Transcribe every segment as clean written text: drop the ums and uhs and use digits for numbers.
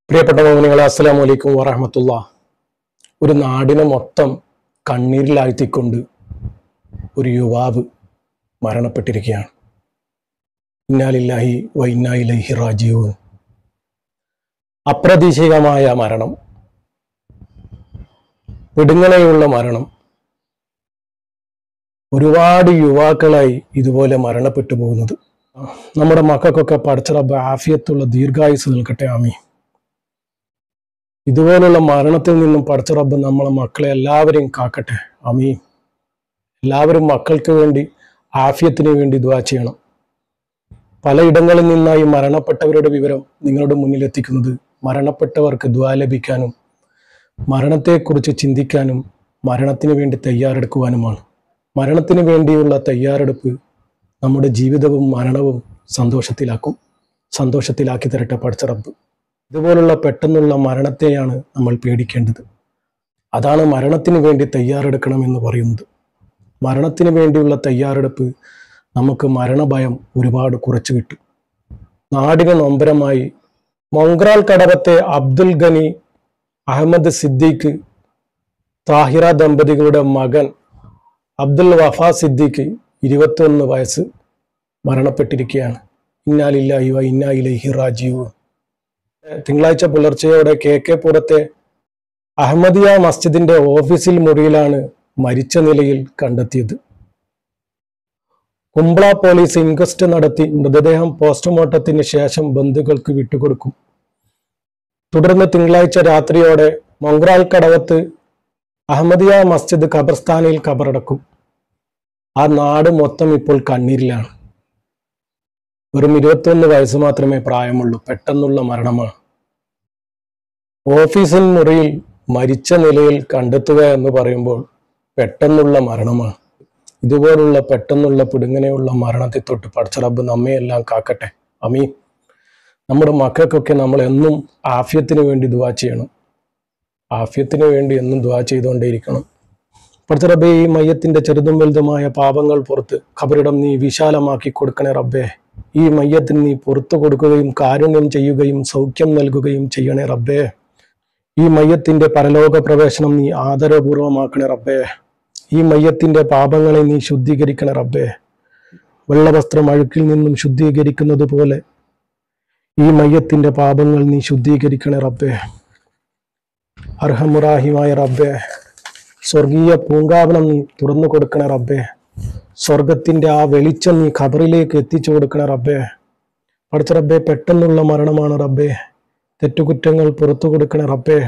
പ്രിയപ്പെട്ട മോമിനികളെ, അസ്സലാമു അലൈക്കും വറഹ്മത്തുള്ളാഹി. ഒരു നാടിനെ മൊത്തം കണ്ണീരിലാഴ്ത്തിക്കൊണ്ട് ഒരു യുവാവ് മരണപ്പെട്ടിരിക്കുകയാണ്. ഇന്നാ ലില്ലാഹി വ ഇന്നാ ഇലൈഹി റാജിഊൻ. അപ്രതീക്ഷിതമായ മരണം, പിടുങ്ങനെയുള്ള മരണം. ഒരുപാട് യുവാക്കളായി ഇതുപോലെ മരണപ്പെട്ടു പോകുന്നത്. നമ്മുടെ മക്കൾക്കൊക്കെ പടച്ച റബ്ബ് ആഫിയത്തുള്ള ദീർഘായുസ് നൽകട്ടെ, ആമീൻ. ഇതുപോലുള്ള മരണത്തിൽ നിന്നും പടച്ച റബ്ബ് നമ്മളെ മക്കളെ എല്ലാവരെയും കാക്കട്ടെ, ആമീൻ. എല്ലാവരും മക്കൾക്ക് വേണ്ടി ആഫിയത്തിന് വേണ്ടി ദുആ ചെയ്യണം. പലയിടങ്ങളിൽ നിന്നായി മരണപ്പെട്ടവരുടെ വിവരം നിങ്ങളുടെ മുന്നിൽ എത്തിക്കുന്നത് മരണപ്പെട്ടവർക്ക് ദുആ ലഭിക്കാനും മരണത്തെക്കുറിച്ച് ചിന്തിക്കാനും മരണത്തിന് വേണ്ടി തയ്യാറെടുക്കുവാനുമാണ്. മരണത്തിന് വേണ്ടിയുള്ള തയ്യാറെടുപ്പ് നമ്മുടെ ജീവിതവും മരണവും സന്തോഷത്തിലാക്കി തരട്ടെ പടച്ച റബ്ബ്. ഇതുപോലുള്ള പെട്ടെന്നുള്ള മരണത്തെയാണ് നമ്മൾ പേടിക്കേണ്ടത്. അതാണ് മരണത്തിന് വേണ്ടി തയ്യാറെടുക്കണം എന്ന് പറയുന്നത്. മരണത്തിന് വേണ്ടിയുള്ള തയ്യാറെടുപ്പ് നമുക്ക് മരണഭയം ഒരുപാട് കുറച്ചു കിട്ടും. നാടിന് നൊമ്പരമായി മൊങ്ക്രാൽ കടവത്തെ അബ്ദുൽ ഗനി അഹമ്മദ് സിദ്ദീഖ് താഹിറ ദമ്പതികളുടെ മകൻ അബ്ദുൽ വഫ സിദ്ദീഖ് 21 വയസ്സ് മരണപ്പെട്ടിരിക്കുകയാണ്. ഇന്നാ ലില്ലാഹി വ ഇന്നാ ഇലൈഹി റാജിഊൻ. തിങ്കളാഴ്ച പുലർച്ചെയോടെ KK പുറത്തെ അഹമ്മദിയ മസ്ജിദിന്റെ ഓഫീസിൽ മുറിയിലാണ് മരിച്ച നിലയിൽ കണ്ടെത്തിയത്. കുംബ്ല പോലീസ് ഇൻക്വസ്റ്റ് നടത്തി മൃതദേഹം പോസ്റ്റ്മോർട്ടത്തിന് ശേഷം ബന്ധുക്കൾക്ക് വിട്ടുകൊടുക്കും. തുടർന്ന് തിങ്കളാഴ്ച രാത്രിയോടെ മൊങ്ക്രാൽ കടവത്ത് അഹമ്മദിയ മസ്ജിദ് ഖബർസ്ഥാനിൽ ഖബറടക്കും. ആ നാട് മൊത്തം ഇപ്പോൾ കണ്ണീരിലാണ്. വെറും 21 വയസ്സ് മാത്രമേ പ്രായമുള്ളൂ. പെട്ടെന്നുള്ള മരണമാണ്. ഓഫീസിൻ മുറിയിൽ മരിച്ച നിലയിൽ കണ്ടെത്തുക എന്ന് പറയുമ്പോൾ പെട്ടെന്നുള്ള മരണമാണ്. ഇതുപോലുള്ള പെട്ടെന്നുള്ള പിടുങ്ങനെയുള്ള മരണത്തെ തൊട്ട് പടച്ച റബ്ബ് നമ്മയെല്ലാം കാക്കട്ടെ, ആമീൻ. നമ്മുടെ മക്കൾക്കൊക്കെ നമ്മൾ എന്നും ആഫിയത്തിന് വേണ്ടി ദുആ ചെയ്യണം. ആഫിയത്തിന് വേണ്ടി എന്നും ദുആ ചെയ്തുകൊണ്ടേയിരിക്കണം. പടച്ച റബ്ബേ, ഈ മയ്യത്തിന്റെ ചെറുതും വലുതുമായ പാപങ്ങൾ പുറത്ത് ഖബറിടം നീ വിശാലമാക്കി കൊടുക്കണേ റബ്ബേ. ഈ മയ്യത്തിന് നീ പുറത്തു കൊടുക്കുകയും കാരുണ്യം ചെയ്യുകയും സൗഖ്യം നൽകുകയും ചെയ്യണേ റബ്ബേ. ഈ മയ്യത്തിന്റെ പരലോക പ്രവേശനം നീ ആദരപൂർവമാക്കണേ റബ്ബേ. ഈ മയ്യത്തിന്റെ പാപങ്ങളെ നീ ശുദ്ധീകരിക്കണേ റബ്ബേ. വെള്ളവസ്ത്രം അഴുക്കിൽ നിന്നും ശുദ്ധീകരിക്കുന്നത് പോലെ ഈ മയ്യത്തിന്റെ പാപങ്ങൾ നീ ശുദ്ധീകരിക്കണേ റബ്ബേ. അർഹമുറാഹിമായ റബ്ബേ, സ്വർഗീയ പൂങ്കാവനം നീ തുറന്നു കൊടുക്കണേ റബ്ബേ. സ്വർഗത്തിന്റെ ആ വെളിച്ചം നീ ഖബറിലേക്ക് എത്തിച്ചു കൊടുക്കണേ റബ്ബേ. പടച്ച റബ്ബേ, പെട്ടെന്നുള്ള മരണമാണ് റബ്ബേ. തെറ്റുകുറ്റങ്ങൾ പുറത്തു കൊടുക്കണേ റബ്ബേ.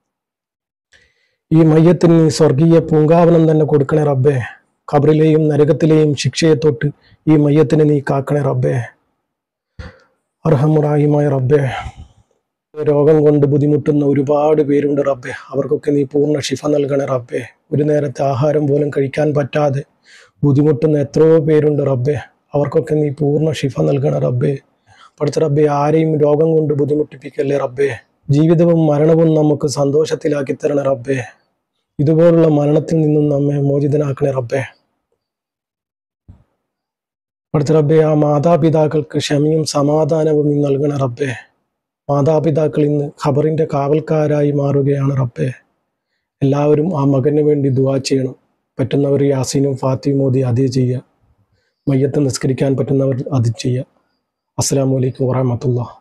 ഈ മയ്യത്തിന് നീ സ്വർഗീയ പൂങ്കാവനം തന്നെ കൊടുക്കണേ റബ്ബേ. ഖബറിലെയും നരകത്തിലെയും ശിക്ഷയെ തൊട്ട് ഈ മയ്യത്തിന് നീ കാക്കണേ റബ്ബേ. അർഹമുറാഹിമായ റബ്ബേ, രോഗം കൊണ്ട് ബുദ്ധിമുട്ടുന്ന ഒരുപാട് പേരുണ്ട് റബ്ബേ. അവർക്കൊക്കെ നീ പൂർണ്ണ ശിഫ നൽകണേ റബ്ബേ. ഒരു നേരത്തെ ആഹാരം പോലും കഴിക്കാൻ പറ്റാതെ ബുദ്ധിമുട്ടുന്ന എത്രയോ പേരുണ്ട് റബ്ബേ. അവർക്കൊക്കെ നീ പൂർണ്ണ ശിഫ നൽകണേ റബ്ബേ. പഠിച്ച റബ്ബേ, ആരെയും രോഗം കൊണ്ട് ബുദ്ധിമുട്ടിപ്പിക്കല്ലേ റബ്ബേ. ജീവിതവും മരണവും നമുക്ക് സന്തോഷത്തിലാക്കി തരണേ റബ്ബേ. ഇതുപോലുള്ള മരണത്തിൽ നിന്നും നമ്മെ മോചിതനാക്കണേ റബ്ബേ. പഠിച്ച റബ്ബേ, ആ മാതാപിതാക്കൾക്ക് ക്ഷമയും സമാധാനവും നീ നൽകണേ റബ്ബേ. മാതാപിതാക്കൾ ഇന്ന് ഖബറിന്റെ കാവൽക്കാരായി മാറുകയാണ് റബ്ബേ. എല്ലാവരും ആ മകന് വേണ്ടി ദുആ ചെയ്യണം. പറ്റുന്നവർ യാസീനും ഫാത്തിഹയും ഓതി അതേ ചെയ്യുക. മയ്യത്ത് നിസ്കരിക്കാൻ പറ്റുന്നവർ അത് ചെയ്യുക. അസ്സലാമു അലൈക്കും വറഹ്മത്തുള്ളാഹി.